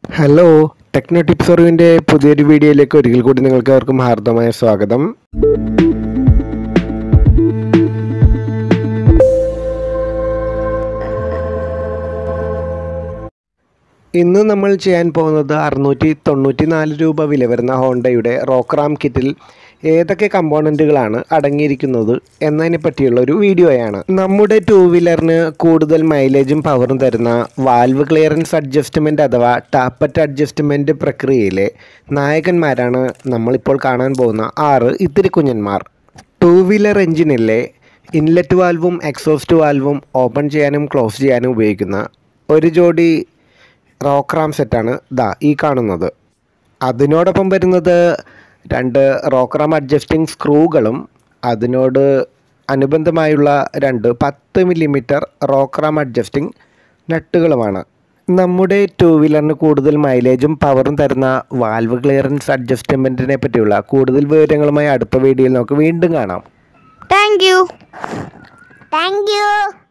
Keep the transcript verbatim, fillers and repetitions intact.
Hello, techno tips അറിവിൻ്റെ പുതിയൊരു വീഡിയോയിലേക്ക് ഒരിക്കൽ കൂടി നിങ്ങൾക്ക് അവർക്കും ഹാർദമായ സ്വാഗതം. ഇന്ന് നമ്മൾ ചെയ്യാൻ പോകുന്നത് അറുന്നൂറ്റി തൊണ്ണൂറ്റി നാല് രൂപ വില വരുന്ന ഹോണ്ടയുടെ റോക്കറാം കിറ്റിൽ ഏതൊക്കെ കമ്പോണൻറ്റുകളാണ് അടങ്ങിയിരിക്കുന്നത് എന്നതിനെ പറ്റിയുള്ള ഒരു വീഡിയോയാണ്. നമ്മുടെ ടൂ വീലറിന് കൂടുതൽ മൈലേജും പവറും തരുന്ന വാൽവ് ക്ലിയറൻസ് അഡ്ജസ്റ്റ്മെൻറ്റ് അഥവാ ടാപ്പറ്റ് അഡ്ജസ്റ്റ്മെൻറ്റ് പ്രക്രിയയിലെ നായകന്മാരാണ് നമ്മളിപ്പോൾ കാണാൻ പോകുന്ന ആറ് ഇത്തിരി കുഞ്ഞന്മാർ. ടൂ വീലർ എഞ്ചിനിലെ ഇൻലെറ്റ് വാൽവും എക്സോസ്റ്റ് വാൽവും ഓപ്പൺ ചെയ്യാനും ക്ലോസ് ചെയ്യാനും ഉപയോഗിക്കുന്ന ഒരു ജോഡി റോക്കറാം സെറ്റാണ് ദാ ഈ കാണുന്നത്. അതിനോടൊപ്പം വരുന്നത് രണ്ട് റോക്കറാം അഡ്ജസ്റ്റിംഗ് സ്ക്രൂകളും അതിനോട് അനുബന്ധമായുള്ള രണ്ട് പത്ത് മില്ലിമീറ്റർ റോക്കറാം അഡ്ജസ്റ്റിംഗ് നട്ടുകളുമാണ്. നമ്മുടെ ടൂ വീലറിന് കൂടുതൽ മൈലേജും പവറും തരുന്ന വാൽവ് ക്ലിയറൻസ് അഡ്ജസ്റ്റ്മെൻറ്റിനെ പറ്റിയുള്ള കൂടുതൽ വിവരങ്ങളുമായി അടുത്ത വീഡിയോയിൽ നമുക്ക് വീണ്ടും കാണാം. Thank you thank you